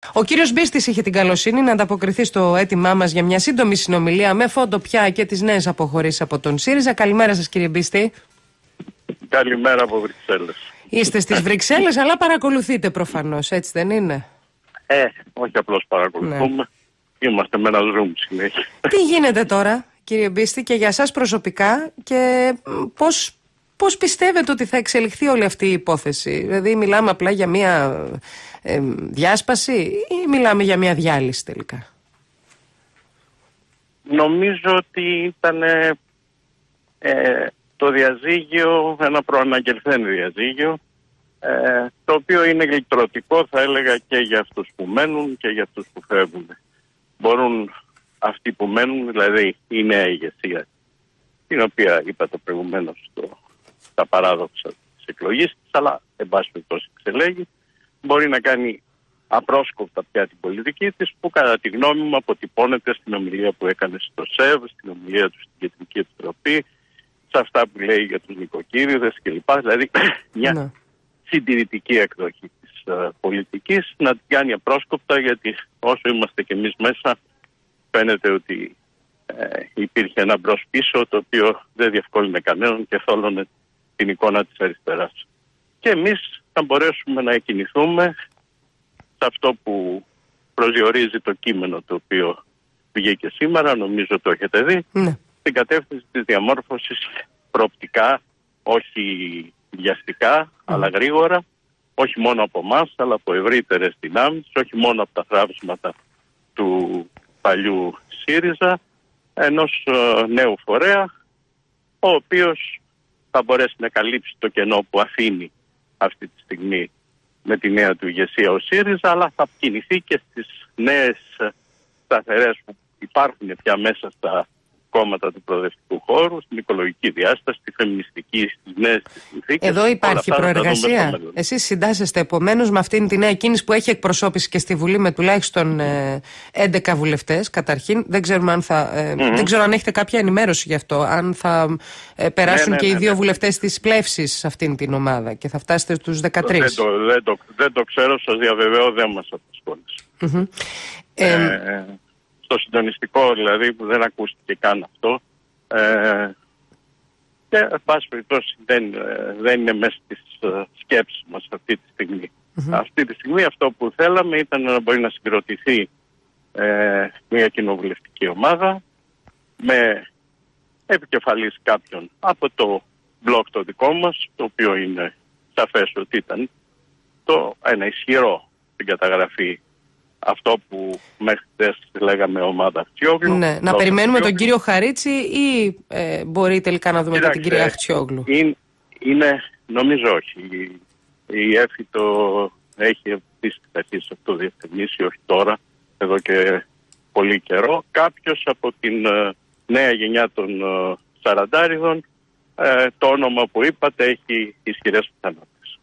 Ο κύριος Μπίστης είχε την καλοσύνη να ανταποκριθεί στο αίτημά μας για μια σύντομη συνομιλία με φόντο πια και τις νέες αποχωρήσεις από τον ΣΥΡΙΖΑ. Καλημέρα σας, κύριε Μπίστη. Καλημέρα από Βρυξέλλες. Είστε στις Βρυξέλλες, αλλά παρακολουθείτε προφανώς, έτσι δεν είναι? Όχι απλώς παρακολουθούμε. Ναι. Είμαστε με ένα Zoom συνέχεια. Τι γίνεται τώρα, κύριε Μπίστη, και για σας προσωπικά, και πώς πιστεύετε ότι θα εξελιχθεί όλη αυτή η υπόθεση? Δηλαδή, μιλάμε απλά για μια διάσπαση ή μιλάμε για μια διάλυση τελικά? Νομίζω ότι ήταν το διαζύγιο, ένα προαναγγελθέν διαζύγιο, το οποίο είναι γλιτρωτικό, θα έλεγα, και για αυτούς που μένουν και για αυτούς που φεύγουν. Μπορούν αυτοί που μένουν, δηλαδή η νέα ηγεσία, την οποία είπατε προηγουμένως τα παράδοξα της εκλογής της, αλλά εν πάση περιπτώσει εξελέγει, μπορεί να κάνει απρόσκοπτα πια την πολιτική της, που κατά τη γνώμη μου αποτυπώνεται στην ομιλία που έκανε στο ΣΕΒ, στην ομιλία του στην Κεντρική Επιτροπή, σε αυτά που λέει για τους νοικοκύριδες κλπ. Δηλαδή μια συντηρητική εκδοχή της πολιτικής, να την κάνει απρόσκοπτα, γιατί όσο είμαστε κι εμείς μέσα φαίνεται ότι υπήρχε ένα μπρος πίσω, το οποίο δεν διευκόλυνε κανέναν και θόλωνε την εικόνα της αριστεράς. Και εμείς θα μπορέσουμε να εκκινηθούμε σε αυτό που προσδιορίζει το κείμενο το οποίο βγήκε σήμερα, νομίζω το έχετε δει, στην κατεύθυνση της διαμόρφωσης προοπτικά, όχι βιαστικά, αλλά γρήγορα, όχι μόνο από εμάς, αλλά από ευρύτερες δυνάμεις, όχι μόνο από τα θράψματα του παλιού ΣΥΡΙΖΑ, ενός νέου φορέα, ο οποίος θα μπορέσει να καλύψει το κενό που αφήνει αυτή τη στιγμή με τη νέα του ηγεσία ο ΣΥΡΙΖΑ, αλλά θα κινηθεί και στις νέες σταθερές που υπάρχουν πια μέσα στα κόμματα του προοδευτικού χώρου, στην οικολογική διάσταση, στη φεμινιστική, στις νέες συνθήκες. Εδώ υπάρχει προεργασία. Εσείς συντάσσεστε επομένως με αυτήν τη νέα κίνηση που έχει εκπροσώπηση και στη Βουλή με τουλάχιστον 11 βουλευτές. Καταρχήν, δεν ξέρουμε αν δεν ξέρω αν έχετε κάποια ενημέρωση γι' αυτό. Αν θα περάσουν και οι δύο βουλευτές της πλεύσης σε αυτήν την ομάδα και θα φτάσετε στους 13. Δεν το ξέρω, σας διαβεβαιώ, δεν μας απασχόλησε. Στο συντονιστικό δηλαδή, που δεν ακούστηκε καν αυτό, και εν πάση περιπτώσει δεν είναι μέσα στις σκέψεις μας αυτή τη στιγμή. Αυτή τη στιγμή αυτό που θέλαμε ήταν να μπορεί να συγκροτηθεί μια κοινοβουλευτική ομάδα με επικεφαλής κάποιον από το μπλοκ το δικό μας, το οποίο είναι σαφές ότι ήταν ένα ισχυρό στην καταγραφή, αυτό που μέχρι χθες λέγαμε ομάδα Αχτσιόγλου. Ναι, να περιμένουμε τον κύριο Χαρίτση ή μπορεί τελικά να δούμε και την κυρία Αχτσιόγλου? Είναι, νομίζω όχι. Η ΕΦΗ το έχει αρχίσει αυτό το διευκρινίσει, όχι τώρα, εδώ και πολύ καιρό. Κάποιος από την νέα γενιά των Σαραντάριδων, το όνομα που είπατε έχει ισχυρές πιθανότητες.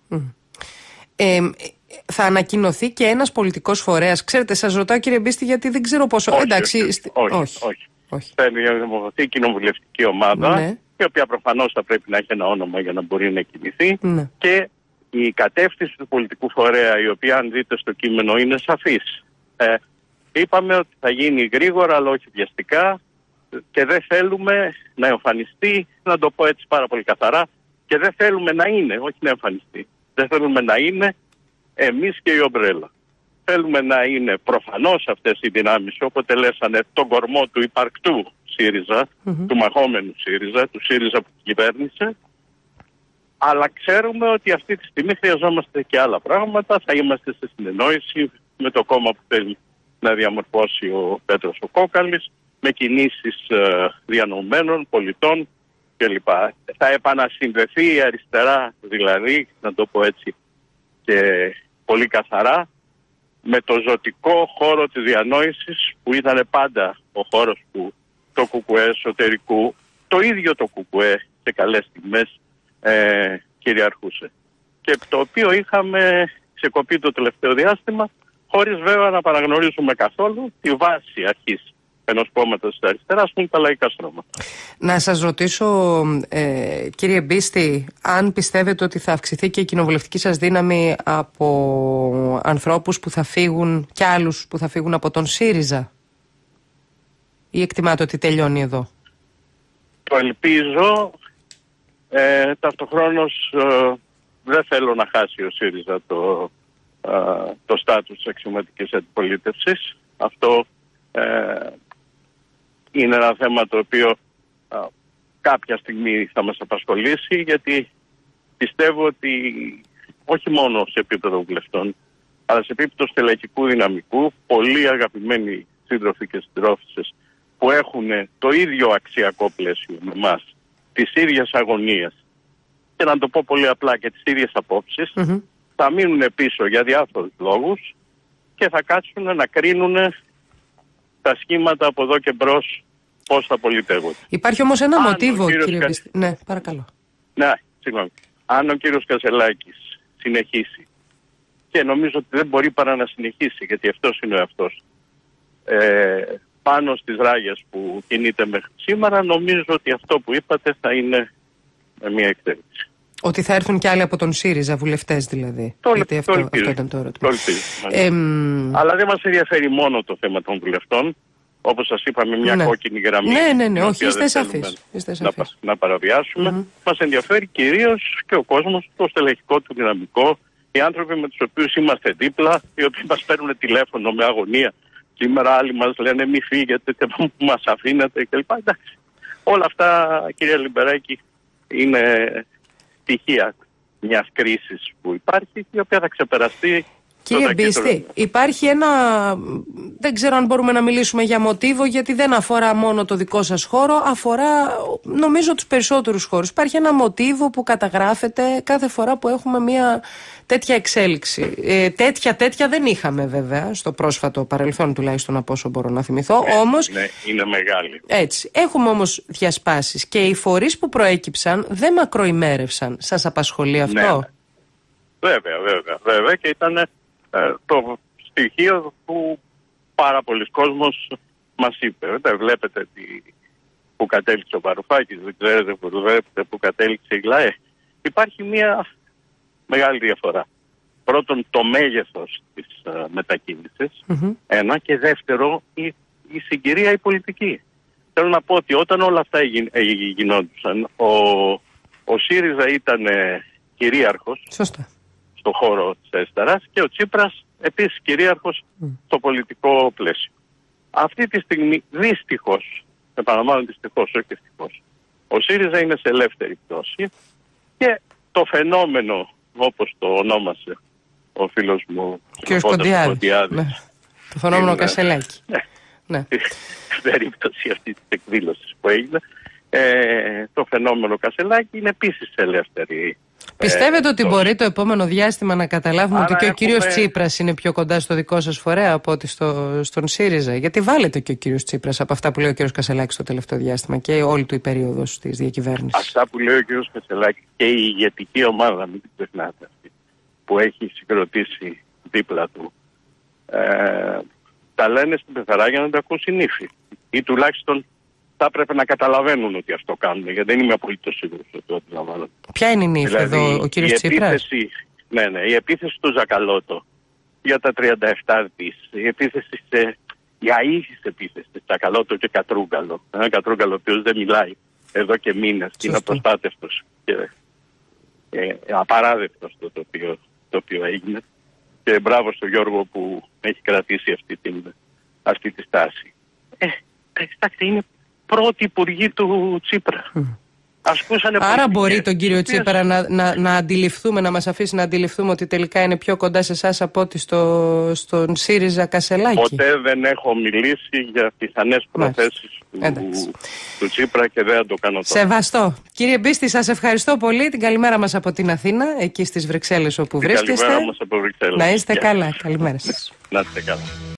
Θα ανακοινωθεί και ένας πολιτικός φορέας? Ξέρετε, σας ρωτάω κύριε Μπίστη, γιατί δεν ξέρω πόσο... Όχι. Θα δημιουργηθεί κοινοβουλευτική ομάδα, η οποία προφανώς θα πρέπει να έχει ένα όνομα για να μπορεί να κινηθεί, και η κατεύθυνση του πολιτικού φορέα, η οποία αν δείτε στο κείμενο είναι σαφής. Είπαμε ότι θα γίνει γρήγορα αλλά όχι βιαστικά, και δεν θέλουμε να εμφανιστεί, να το πω έτσι πάρα πολύ καθαρά, και δεν θέλουμε να είναι, όχι να εμφανιστεί. Δεν θέλουμε να είναι εμείς και η ομπρέλα. Θέλουμε να είναι προφανώς αυτές οι δυνάμεις που αποτελέσανε τον κορμό του υπαρκτού ΣΥΡΙΖΑ, του μαχόμενου ΣΥΡΙΖΑ, του ΣΥΡΙΖΑ που κυβέρνησε, αλλά ξέρουμε ότι αυτή τη στιγμή χρειαζόμαστε και άλλα πράγματα. Θα είμαστε σε συνεννόηση με το κόμμα που θέλει να διαμορφώσει ο Πέτρος ο Κόκαλης, με κινήσεις διανοουμένων πολιτών κλπ. Θα επανασυνδεθεί η αριστερά, δηλαδή, να το πω έτσι και πολύ καθαρά, με το ζωτικό χώρο της διανόησης που ήταν πάντα ο χώρος που το ΚΚΕ εσωτερικού, το ίδιο το ΚΚΕ σε καλές στιγμές κυριαρχούσε. Και το οποίο είχαμε ξεκοπεί το τελευταίο διάστημα, χωρίς βέβαια να παραγνωρίζουμε καθόλου τη βάση αρχής ενός κόμματος της αριστεράς που είναι τα λαϊκά στρώματα. Να σας ρωτήσω, κύριε Μπίστη, αν πιστεύετε ότι θα αυξηθεί και η κοινοβουλευτική σας δύναμη από ανθρώπους που θα φύγουν και άλλους που θα φύγουν από τον ΣΥΡΙΖΑ, ή εκτιμάτε ότι τελειώνει εδώ? Το ελπίζω. Ταυτοχρόνως δεν θέλω να χάσει ο ΣΥΡΙΖΑ το στάτους της αξιωματικής αντιπολίτευσης. Αυτό είναι ένα θέμα το οποίο κάποια στιγμή θα μας απασχολήσει, γιατί πιστεύω ότι όχι μόνο σε επίπεδο βουλευτών, αλλά σε επίπεδο στελεχικού δυναμικού, πολλοί αγαπημένοι σύντροφοι και συντρόφισσες που έχουν το ίδιο αξιακό πλαίσιο με εμάς, τις ίδιες αγωνίες και, να το πω πολύ απλά, και τις ίδιες απόψεις, θα μείνουν πίσω για διάφορους λόγους και θα κάτσουν να κρίνουν τα σχήματα από εδώ και μπρος πώς θα πολιτεύονται. Υπάρχει όμως ένα μοτίβο, κύριε Μπίστη. Ναι, παρακαλώ. Ναι, συγγνώμη. Αν ο κύριος Κασελάκης συνεχίσει, και νομίζω ότι δεν μπορεί παρά να συνεχίσει, γιατί αυτός είναι ο εαυτός, πάνω στις ράγες που κινείται μέχρι σήμερα, νομίζω ότι αυτό που είπατε θα είναι μια εξέλιξη. Ότι θα έρθουν και άλλοι από τον ΣΥΡΙΖΑ, βουλευτές δηλαδή? Γιατί αυτό ήταν το ερώτημα. Αλλά δεν μας ενδιαφέρει μόνο το θέμα των βουλευτών. Όπως σας είπαμε, μια κόκκινη γραμμή. Ναι, όχι, είστε σαφείς. Να παραβιάσουμε. Μας ενδιαφέρει κυρίως και ο κόσμος, το στελεχικό του δυναμικό, οι άνθρωποι με τους οποίους είμαστε δίπλα, οι οποίοι μας παίρνουν τηλέφωνο με αγωνία. Σήμερα άλλοι μας λένε μη φύγετε, που μας αφήνετε κλπ. Εντάξει. Όλα αυτά, κυρία Λιμπεράκη, είναι στοιχεία μιας κρίσης που υπάρχει, η οποία θα ξεπεραστεί. Κύριε Μπίστη, υπάρχει ένα, δεν ξέρω αν μπορούμε να μιλήσουμε για μοτίβο, γιατί δεν αφορά μόνο το δικό σας χώρο, αφορά νομίζω τους περισσότερους χώρους. Υπάρχει ένα μοτίβο που καταγράφεται κάθε φορά που έχουμε μια τέτοια εξέλιξη. Τέτοια δεν είχαμε βέβαια στο πρόσφατο παρελθόν, τουλάχιστον από όσο μπορώ να θυμηθώ. Όμως, ναι, είναι μεγάλη. Έτσι. Έχουμε όμως διασπάσεις και οι φορείς που προέκυψαν δεν μακροημέρευσαν. Σας απασχολεί αυτό? Ναι. Βέβαια και ήταν το στοιχείο που πάρα πολλοί κόσμος μας είπε. Δεν βλέπετε που κατέληξε ο Βαρουφάκης, δεν ξέρετε που κατέληξε η ΛΑΕ. Υπάρχει μια μεγάλη διαφορά. Πρώτον, το μέγεθος της μετακίνησης, ένα, και δεύτερο, η συγκυρία η πολιτική. Θέλω να πω ότι όταν όλα αυτά γινόντουσαν, ο ΣΥΡΙΖΑ ήταν κυρίαρχος. Σωστά. Στο χώρο της αριστεράς και ο Τσίπρας επίσης κυρίαρχος στο πολιτικό πλαίσιο. Αυτή τη στιγμή δυστυχώς, επαναλαμβάνω δυστυχώς, όχι ευτυχώς, ο ΣΥΡΙΖΑ είναι σε ελεύθερη πτώση και το φαινόμενο, όπως το ονόμασε ο φίλος μου κ. Κοντιάδης, ναι. Το φαινόμενο Κασελάκη. Ναι. Στην περίπτωση αυτή της εκδήλωσης που έγινε, το φαινόμενο Κασελάκη είναι επίσης σε ελεύθερη. Πιστεύετε ότι μπορεί το επόμενο διάστημα να καταλάβουμε ότι και ο κύριος Τσίπρας είναι πιο κοντά στο δικό σας φορέα από ότι στον ΣΥΡΙΖΑ? Γιατί βάλετε και ο κύριος Τσίπρας από αυτά που λέει ο κύριος Κασελάκης το τελευταίο διάστημα και όλη του η περίοδος της διακυβέρνησης. Αυτά που λέει ο κύριος Κασελάκης και η ηγετική ομάδα, μην την ξεχνάτε αυτή, που έχει συγκροτήσει δίπλα του, τα λένε στην πεθαρά για να τα ακούσει νύφη. Ή τουλάχιστον θα έπρεπε να καταλαβαίνουν ότι αυτό κάνουν, γιατί δεν είμαι απολύτως σίγουρος ότι το αντιλαμβάνονται. Ποια είναι η νύφη δηλαδή, εδώ, ο κύριος Τσίπρας? Ναι, η επίθεση του Ζακαλώτο για τα 37 δις, η επίθεση η αήθης επίθεση του Ζακαλώτο και Κατρούγκαλο. Ένα Κατρούγκαλο ο οποίος δεν μιλάει εδώ και μήνες και είναι απροστάτευτος και απαράδεκτος το οποίο έγινε. Και μπράβο στον Γιώργο που έχει κρατήσει αυτή τη στάση. Εντάξει, είναι πρώτη υπουργή του Τσίπρα. Άρα μπορεί τον κύριο Τσίπρα να αντιληφθούμε, να μας αφήσει να αντιληφθούμε ότι τελικά είναι πιο κοντά σε εσάς από ότι στον ΣΥΡΙΖΑ Κασελάκη? Ποτέ δεν έχω μιλήσει για πιθανές προθέσεις του Τσίπρα και δεν το κάνω τώρα. Σεβαστό. Κύριε Μπίστη, σας ευχαριστώ πολύ. Την καλημέρα μας από την Αθήνα, εκεί στις Βρυξέλλες όπου βρίσκεστε. Καλημέρα μας από Βρυξέλλες. Να είστε καλά. Καλημέρα σας. Να είστε καλά.